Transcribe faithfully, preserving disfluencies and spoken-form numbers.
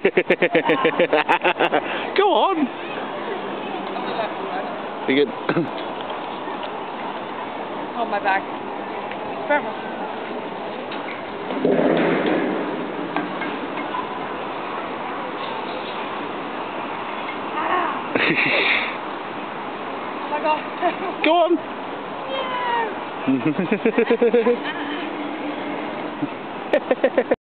Go on. You good? Hold my back. Perfect. Oh my God. Go on. Yeah.